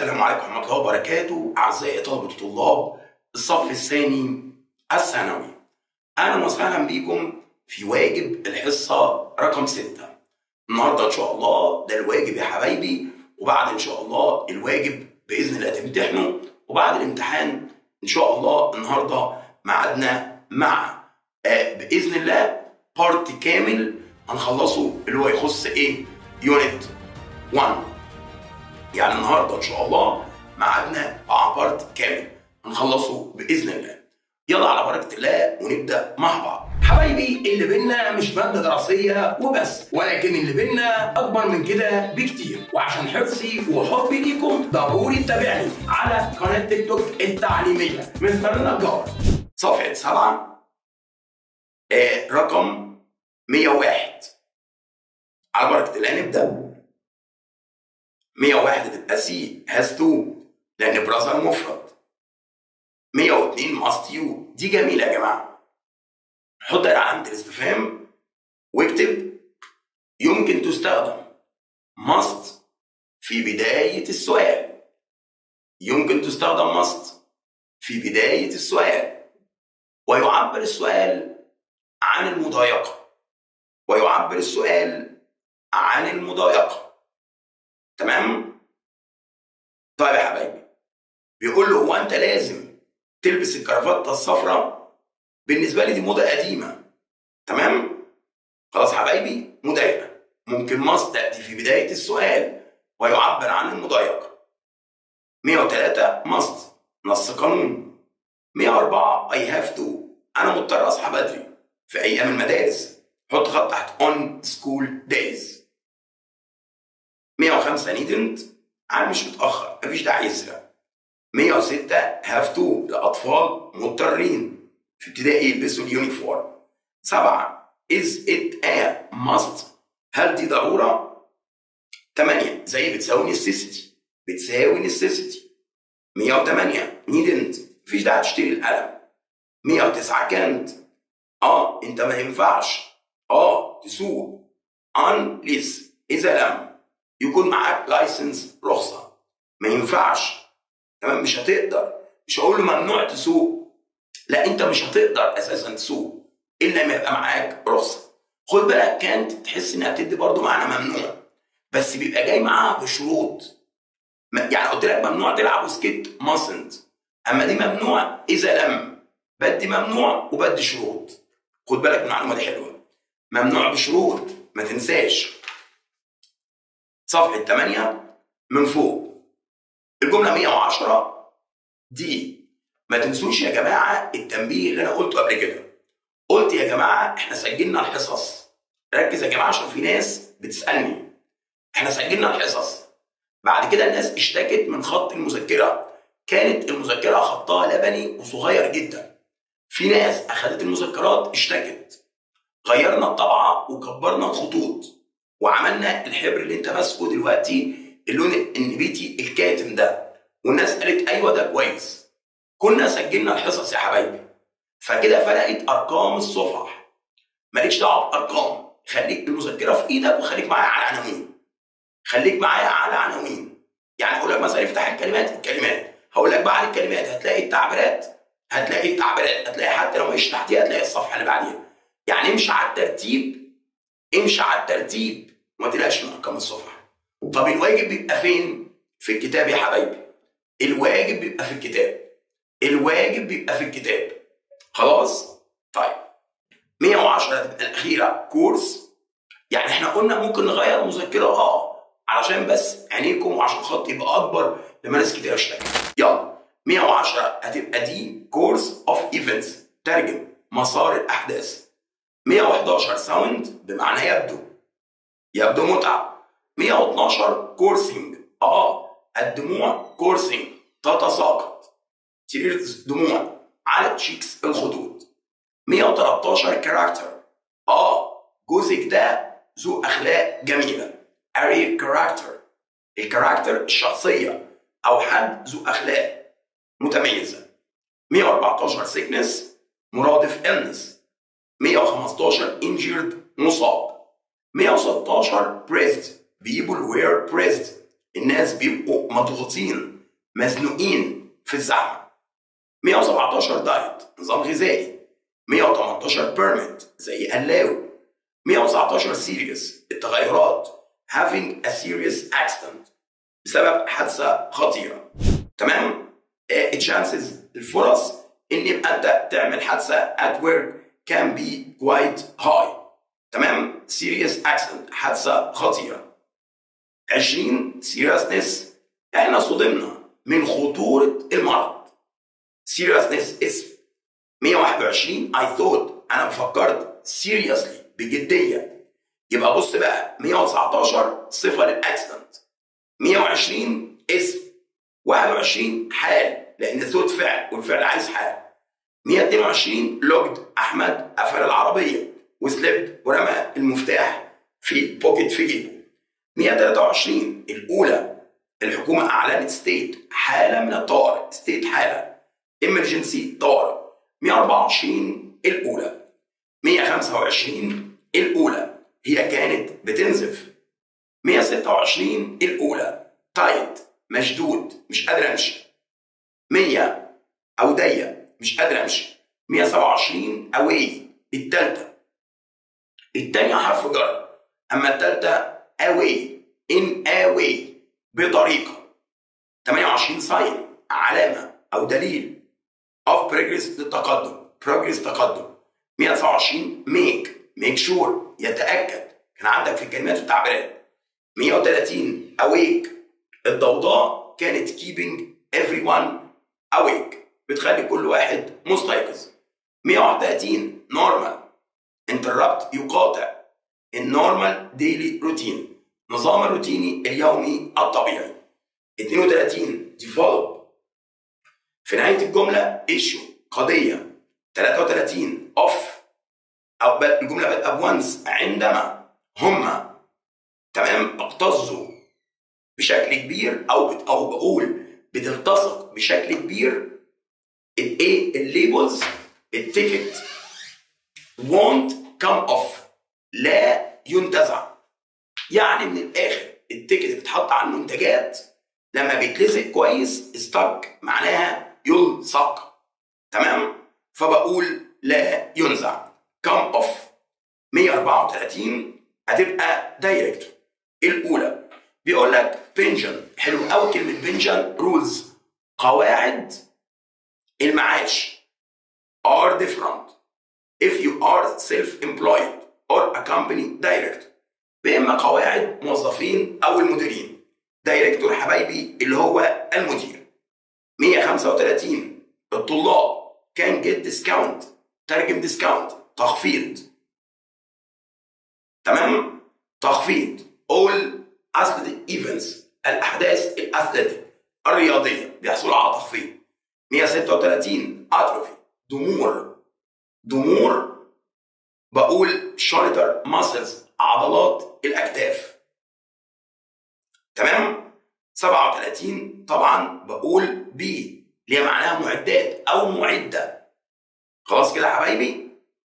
السلام عليكم ورحمة الله وبركاته. أعزائي طلبة وطلاب الصف الثاني الثانوي، أهلا وسهلا بكم في واجب الحصة رقم 6. النهارده إن شاء الله ده الواجب يا حبايبي، وبعد إن شاء الله الواجب بإذن الله تمتحنوا، وبعد الامتحان إن شاء الله النهارده ميعادنا مع بإذن الله بارت كامل هنخلصه اللي هو يخص إيه؟ يونت 1. يعني النهارده ان شاء الله ميعادنا مع بارت كامل هنخلصه باذن الله. يلا على بركه الله ونبدا مع بعض. حبايبي اللي بينا مش ماده دراسيه وبس، ولكن اللي بينا اكبر من كده بكتير، وعشان حرصي وحبي ليكم ضروري تتابعني على قناه تيك توك التعليميه مستر النجار، صفحه 7 رقم 101. على بركه الله نبدا. 101 هتبقى سي هاز تو لان براذر مفرد. 102 ماست يو، دي جميله يا جماعه. حط علامه الاستفهام واكتب يمكن تستخدم ماست في بدايه السؤال. يمكن تستخدم ماست في بدايه السؤال، ويعبر السؤال عن المضايقه. ويعبر السؤال عن المضايقه. تمام؟ طيب يا حبايبي، بيقول له هو انت لازم تلبس الكرافته الصفراء؟ بالنسبه لي دي موضه قديمه. تمام؟ خلاص حبايبي، مضايقه. ممكن ماست تاتي في بدايه السؤال ويعبر عن المضايقه. 103 ماست نص قانون. 104 اي هاف تو، انا مضطر اصحى بدري في ايام المدارس. حط خط تحت اون سكول دايز. 105 needn't، أنا مش متأخر، مفيش داعي يسرق. 106 have to، الأطفال مضطرين في ابتدائي يلبسوا اليونيفورم. 7 is it a must، هل دي ضرورة؟ 8 زي بتساوي necessity، بتساوي necessity. 108 needn't، مفيش داعي تشتري القلم. 109 can't، أنت ما ينفعش تسوق unless، إذا لم يكون معاك لايسنس، رخصه. ما ينفعش. تمام؟ مش هتقدر. مش هقول له ممنوع تسوق، لا، انت مش هتقدر اساسا تسوق الا ما يبقى معاك رخصه. خد بالك، كانت تحس انها بتدي برضه معنى ممنوع، بس بيبقى جاي معاها بشروط. يعني قلت لك ممنوع تلعب وسكيت ماسنت، اما دي ممنوع اذا لم. بدي ممنوع وبدي شروط. خد بالك من المعلومه دي حلوه. ممنوع بشروط، ما تنساش. صفحة 8 من فوق، الجملة 110 دي. ما تنسوش يا جماعة التنبيه اللي أنا قلته قبل كده. قلت يا جماعة إحنا سجلنا الحصص. ركز يا جماعة عشان في ناس بتسألني. إحنا سجلنا الحصص. بعد كده الناس اشتكت من خط المذكرة. كانت المذكرة خطها لبني وصغير جدا. في ناس أخدت المذكرات اشتكت. غيرنا الطبعة وكبرنا الخطوط، وعملنا الحبر اللي انت ماسكه دلوقتي اللون النبيتي الكاتم ده، والناس قالت ايوه ده كويس. كنا سجلنا الحصص يا حبايبي، فكده فرقت ارقام الصفح. مالكش دعوه بارقام، خليك المذكره في ايدك وخليك معايا على عناوين. خليك معايا على عناوين. يعني اقول لك مثلا افتح الكلمات، هقول لك بعد الكلمات هتلاقي التعبيرات، هتلاقي حتى لو مش تحتيها هتلاقي الصفحه اللي بعديها. يعني امشي على الترتيب، وما تقلقش من ارقام الصفحه. طب الواجب بيبقى فين؟ في الكتاب يا حبايبي. الواجب بيبقى في الكتاب. خلاص؟ طيب 110 هتبقى الاخيره كورس. يعني احنا قلنا ممكن نغير المذكره علشان بس عينيكم وعشان خط يبقى اكبر لما ناس كتير اشتكت. يلا 110 هتبقى دي كورس اوف ايفنتس، ترجم مسار الاحداث. 111 ساوند بمعنى يبدو متعب. 112 كورسينج، الدموع كورسينج، تتساقط. تيرز، دموع على تشيكس، الخدود. 113 كاركتر، جوزك ده ذو اخلاق جميله. اري كاركتر، الكاركتر الشخصيه او حد ذو اخلاق متميزه. 114 سيكنس، مرادف illness. 115 injured، مصاب. 116 praised، people were praised، الناس بيبقوا مضغوطين مزنوقين في الزحمة. 117 دايت نظام غذائي. 118 بيرمنت زي allow. 119 سيريس التغيرات having a serious accident بسبب حادثة خطيرة. تمام؟ chances الفرص ان يبقى انت تعمل حادثة at work can be quite high. تمام؟ serious accident حادثة خطيرة. 20 seriousness احنا صدمنا من خطورة المرض. seriousness اسم. 121 I thought انا فكرت seriously بجدية. يبقى بص بقى 119 صفة للاكسيدنت. 120 اسم. 21 حال لان ثوت فعل والفعل عايز حال. 122 لوجد احمد قفل العربية وسلبت ورمى المفتاح في بوكيت في جيبه. 123 الاولى الحكومة اعلنت ستيت حالة من الطوارئ. ستيت حالة emergency طوارئ. 124 الاولى. 125 الاولى هي كانت بتنزف. 126 الاولى تايت مشدود مش قادر امشي. 100 او ضيق مش قادر امشي. 127 اواي التانية حرف جر، اما التالتة اواي ان اواي بطريقة. 28 ساين علامة او دليل of progress للتقدم. progress تقدم. 129 make sure يتأكد. كان عندك في الكلمات والتعبيرات. 130 awake الضوضاء كانت keeping everyone awake بتخلي كل واحد مستيقظ. 131 normal interrupt يقاطع. النورمال ديلي روتين نظام الروتيني اليومي الطبيعي. 32 develop في نهاية الجملة issue قضية. 33 off أو الجملة بدأ بونس عندما هما تمام اقتزوا بشكل كبير أو بقول بتلتصق بشكل كبير. الايه الليبلز التيكت won't come off لا ينتزع. يعني من الآخر التيكت بتحط على المنتجات لما بيتلزق كويس استك معناها يلصق. تمام؟ فبقول لا ينزع come off. 134 هتبقى دايركت. الأولى بيقول لك pension حلو قوي كلمة pension rules قواعد المعاش are different if you are self-employed or a company direct. بإما قواعد موظفين أو المديرين. دايركتور حبايبي اللي هو المدير. 135 الطلاب can get discount ترجم discount تخفيض. تمام؟ تخفيض all athletic events الأحداث الأثليتيك الرياضية بيحصلوا على تخفيض. 136 atrophy ضمور بقول shoulder muscles عضلات الأكتاف. تمام؟ 37 طبعا بقول بي اللي هي معناها معدات أو معدة. خلاص كده يا حبايبي؟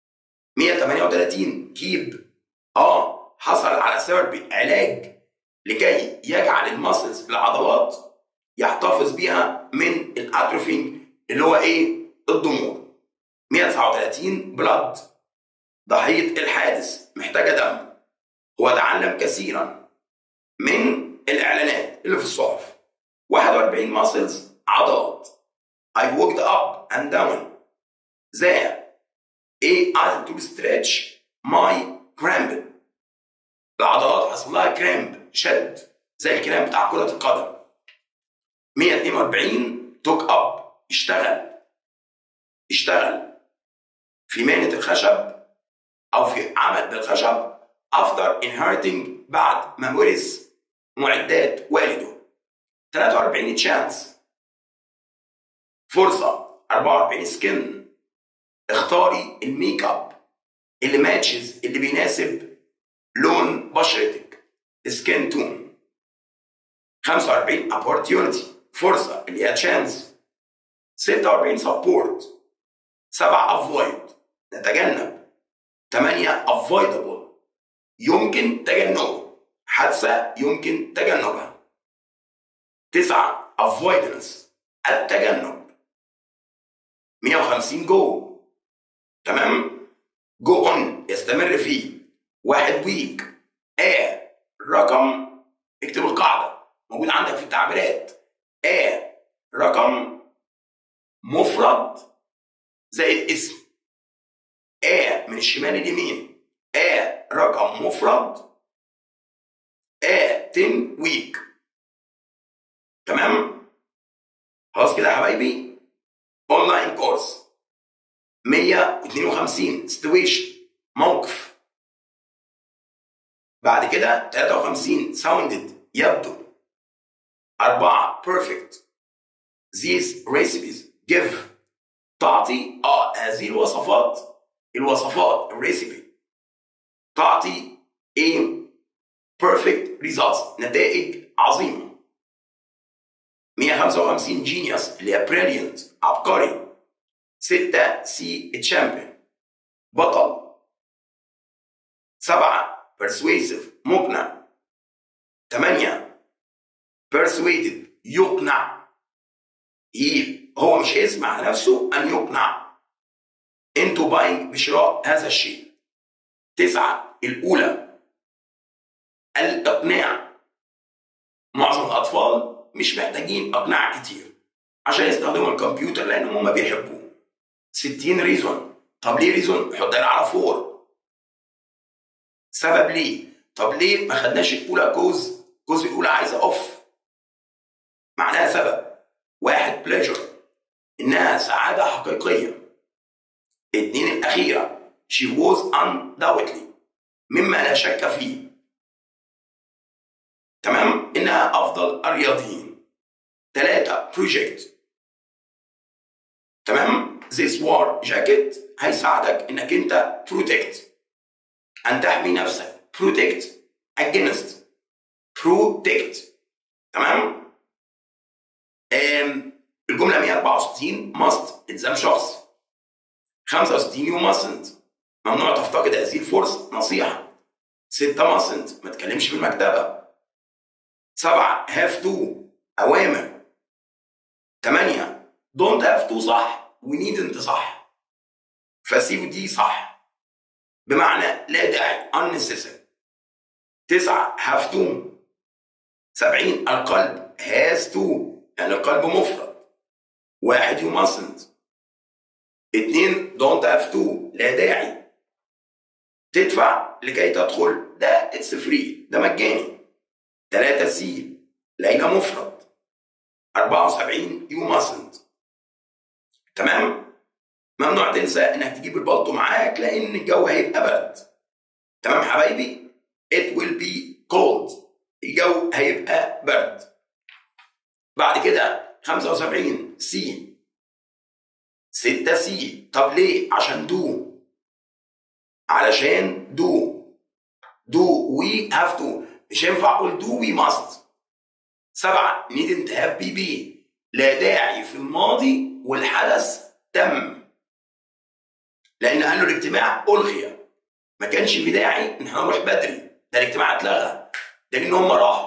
138 كيب حصل على ثيرابي علاج لكي يجعل الماسلز العضلات يحتفظ بيها من الاتروفينج اللي هو ايه؟ الضمور. 139 بلاد ضحية الحادث محتاجة دم. هو تعلم كثيرا من الإعلانات اللي في الصحف. 41 ماسلز عضلات. I walked up and down I to stretch my cramp. العضلات حصل لها كرامب شد زي الكرامب بتاع كرة القدم. 142 توك اب اشتغل في مهنة الخشب أو في عمل بالخشب after inheriting بعد ما ورث معدات والده. 43 تشانس فرصة. 44 سكين اختاري الميك اب اللي ماتشز اللي بيناسب لون بشرتك سكين تون. 45 opportunity فرصة اللي هي تشانس. 46 سبورت. 7 avoid نتجنب. 8 avoidable يمكن تجنبه حادثة يمكن تجنبها. 9 avoidance التجنب. 150 جو. تمام؟ جو اون يستمر فيه. 1 ويك. رقم، اكتب القاعدة موجود عندك في التعبيرات. رقم مفرد زائد اسم. من الشمال اليمين. رقم مفرد. 10 ويك. تمام؟ خلاص كده يا حبايبي. اونلاين كورس. 152 situation موقف. بعد كده 53 sounded يبدو. 4 perfect these recipes give تعطي هذه الوصفات الريسيبي تعطي perfect results نتائج عظيمة. 155 genius اللي هي brilliant عبقري. 6 see champion بطل. 7 persuasive مقنع. 8 persuaded يقنع. هو مش هيسمع نفسه أن يقنع into buying بشراء هذا الشيء. 9 الأولى الإقناع. معظم الأطفال مش محتاجين إقناع كتير عشان يستخدموا الكمبيوتر لأن هم بيحبوه. 60 ريزون. طب ليه ريزون؟ حط على 4. سبب ليه؟ طب ليه ما خدناش الأولى كوز الأولى عايزة أوف. معناها سبب. 1 بليجر إنها سعادة حقيقية. 2 الأخيرة she was undoubtedly مما لا شك فيه. تمام؟ إنها أفضل الرياضيين. 3 project. تمام؟ this war jacket هيساعدك إنك أنت protect أن تحمي نفسك. protect against protect. تمام؟ الجملة 164 must إلزام شخص. 65 you mustn't ممنوع تفتقد هذه الفرصة نصيحة. 6 mustn't ما تكلمش في المكتبة. 7 have to أوامر. 8 don't have to صح و needn't صح. فسيب دي صح بمعنى لا داعي unnecessary. 9 have to. 70 القلب has to يعني القلب مفرد. 1 you mustn't. 2 don't have to لا داعي. تدفع لكي تدخل ده it's free ده مجاني. 3 سي ليلى مفرد. 74 you mustn't. تمام؟ ممنوع تنسى انك تجيب البلطو معاك لان الجو هيبقى برد. تمام حبايبي؟ it will be cold الجو هيبقى برد. بعد كده 75 سي. 6 سي. طب ليه؟ عشان دو. علشان دو we have to مش هينفع اقول دو we must. 7 needn't have be لا داعي في الماضي والحدث تم لان قال له الاجتماع الغي ما كانش في داعي ان احنا نروح بدري ده الاجتماع اتلغى ده لان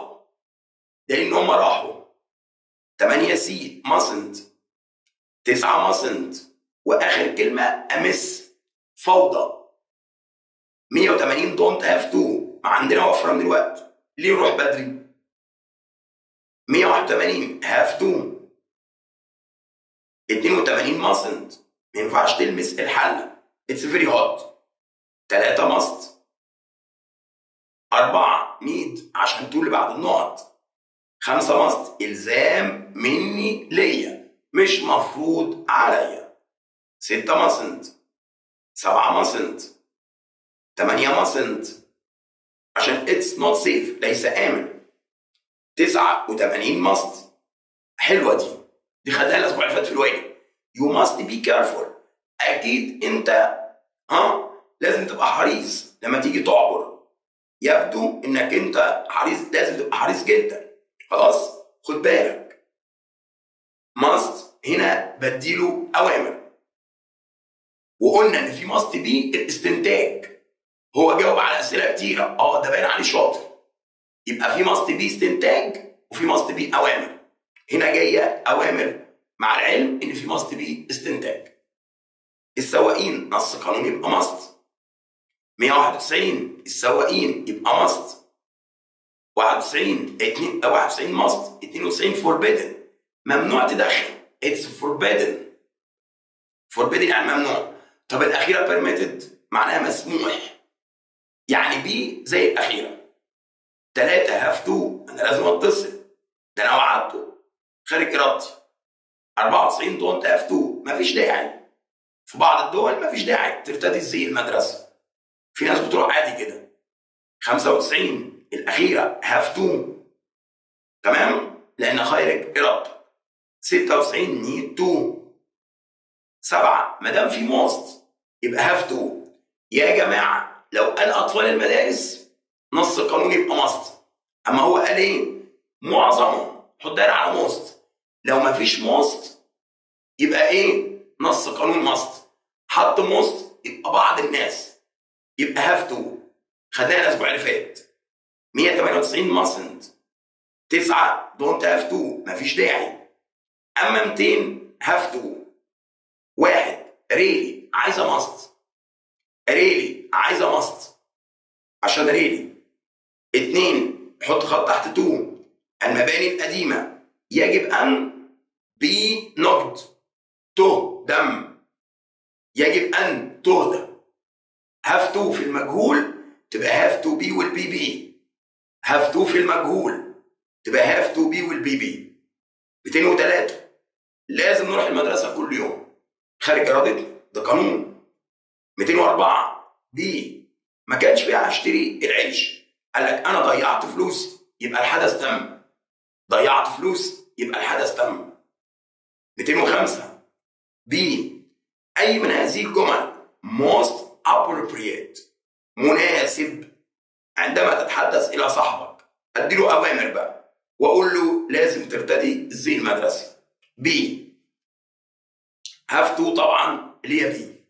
هم راحوا. 8 سي mustn't. 9 mustn't واخر كلمه امس فوضى. 180 don't have to ما عندنا وفره من الوقت ليه نروح بدري. 181 have to. 82 mustn't ما ينفعش تلمس الحله it's very hot. 3 must. 4 need عشان تقول بعد النقط. 5 must إلزام مني ليا مش مفروض عليا. 6 mustn't. 7 mustn't. 8 mustn't عشان it's not safe ليس آمن. 89 must حلوة دي خدناها الأسبوع اللي فات في الواجب. you must be careful أكيد أنت لازم تبقى حريص لما تيجي تعبر. يبدو إنك أنت حريص لازم تبقى حريص جدا. خلاص خد بالك. must هنا بديله أوامر وقلنا إن في must be الاستنتاج. هو جاوب على أسئلة كتيرة ده باين عليه شاطر. يبقى في must be استنتاج وفي must be أوامر. هنا جايه اوامر مع العلم ان في ماست بي استنتاج. السواقين نص قانون يبقى ماست. 191 السواقين يبقى ماست. 91 ماست. 92 فوربيدن ممنوع تدخن. اتس فوربيدن. فوربيدن يعني ممنوع. طب الاخيره بيرميتد معناها مسموح، يعني بي زي الاخيره. 3 هاف تو انا لازم اتصل، ده انا وعدته خارج ارادتي. 94 دونت هاف تو مفيش داعي. في بعض الدول مفيش داعي ترتدي زي المدرسه، في ناس بتروح عادي كده. 95 الاخيره هاف تو، تمام، لان خارج ارادتك. 96 نيد تو. 7 ما دام في موست يبقى هاف تو. يا جماعه لو قال اطفال المدارس نص القانون يبقى ماست، اما هو قال ايه؟ معظمهم. حط دايره على موست. لو ما فيش موست يبقى ايه؟ نص قانون ماست. حط موست يبقى بعض الناس، يبقى هاف تو. خدناها الاسبوع اللي فات. 198 ماسنت. 9 دونت هاف تو مفيش داعي. اما 200 هاف تو. 1 ريلي عايزه ماست. ريلي عايزه ماست عشان ريلي. 2 حط خط تحت 2 المباني القديمه يجب ان بي نقد تهدم. يجب ان تهدم. هاف تو في المجهول تبقى هاف تو بي والبي بي. هاف تو في المجهول تبقى هاف تو بي والبي بي. 203 لازم نروح المدرسه كل يوم خارج ارادتنا، ده قانون. 204 بي ما كانش فيها هشتري العيش، قال لك انا ضيعت فلوس يبقى الحدث تم. ضيعت فلوس يبقى الحدث تم. 205 بي اي من هذه الجمل most appropriate مناسب عندما تتحدث الى صاحبك. اديله اوامر بقى واقول له لازم ترتدي الزي المدرسي. بي هاف تو طبعا اللي هي بي.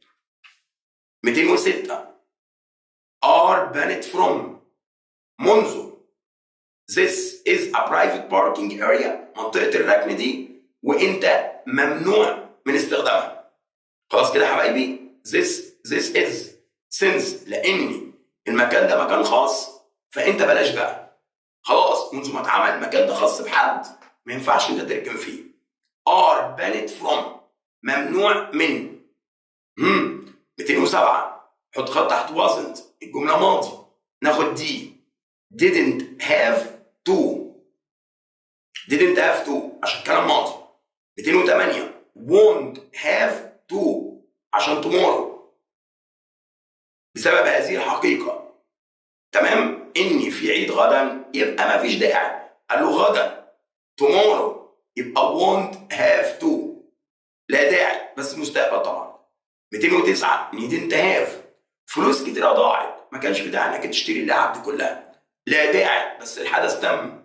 206 are banned from منذ this is a private parking area منطقة الركن دي وانت ممنوع من استخدامها. خلاص كده يا حبايبي. this is since لاني المكان ده مكان خاص فانت بلاش بقى. خلاص منذ ما اتعمل المكان ده خاص بحد ما ينفعش انت تركن فيه. are banned from ممنوع من. 207 حط خط تحت wasn't الجمله ماضي ناخد دي. didn't have to. didn't have to عشان كلام ماضي. 208 won't have to عشان tomorrow بسبب هذه الحقيقة، تمام، إني في عيد غدا يبقى ما فيش داعي. قال له غدا tomorrow يبقى won't have to لا داعي بس مستقبل طبعا. 209 needn't have فلوس كتيرة ضاعت ما كانش في داعي إنك تشتري اللعب دي كلها لا داعي بس الحدث تم.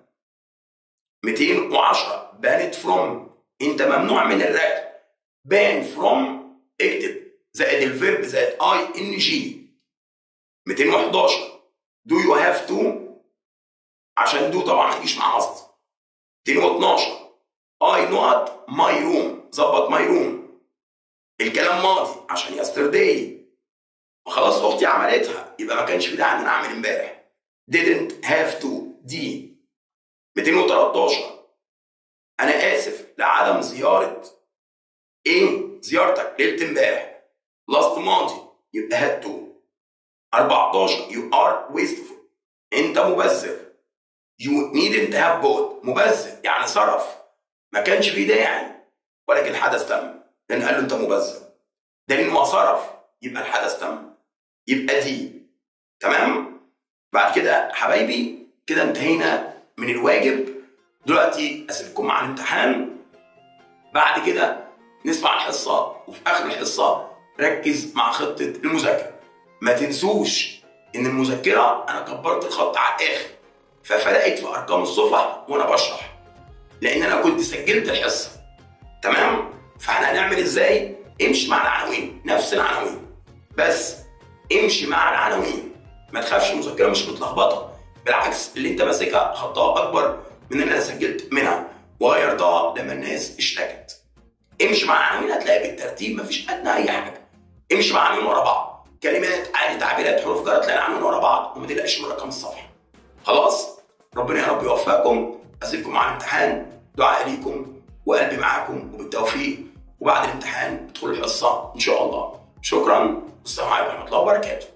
210 banned from أنت ممنوع من الركن. ban from اكتب زائد الفيرب زائد ing. 211 do you have to عشان do طبعا ما يجيش مع مصدر. 212 I not my room ظبط my room الكلام ماضي عشان yesterday وخلاص اختي عملتها يبقى ما كانش في داعي ان انا اعمل امبارح. didn't have to دي. 213 انا اسف لعدم زيارة ايه؟ زيارتك ليلة امبارح. last ماضي يبقى had to. 14 you are wasteful انت مبذر. you needn't have bought مبذر يعني صرف ما كانش في داعي ولكن الحدث تم لان قال له انت مبذر. ده لانه صرف يبقى الحدث تم يبقى دي. تمام. بعد كده حبايبي كده انتهينا من الواجب. دلوقتي اسيبكم مع الامتحان. بعد كده نسمع الحصه وفي اخر الحصه ركز مع خطه المذاكره. ما تنسوش ان المذكره انا كبرت الخط على الاخر ففرقت في ارقام الصفح وانا بشرح لان انا كنت سجلت الحصه. تمام. فاحنا هنعمل ازاي؟ امشي مع العناوين نفس العناوين بس امشي مع العناوين. ما تخافش المذكره مش متلخبطه بالعكس اللي انت ماسكها خطها اكبر من اللي انا سجلت منها وغيرتها لما الناس اشتكت. امشي مع عناوين هتلاقي بالترتيب مفيش ادنى اي حاجه. امشي مع عناوين ورا بعض، كلمات عادي، تعبيرات، حروف جر، تلاقي العناوين ورا بعض وما تقلقش من رقم الصفحه. خلاص؟ ربنا يا رب يوفقكم. اسيبكم مع الامتحان، دعاء ليكم وقلبي معاكم وبالتوفيق، وبعد الامتحان ادخلوا الحصه ان شاء الله. شكرا والسلام عليكم ورحمه الله وبركاته.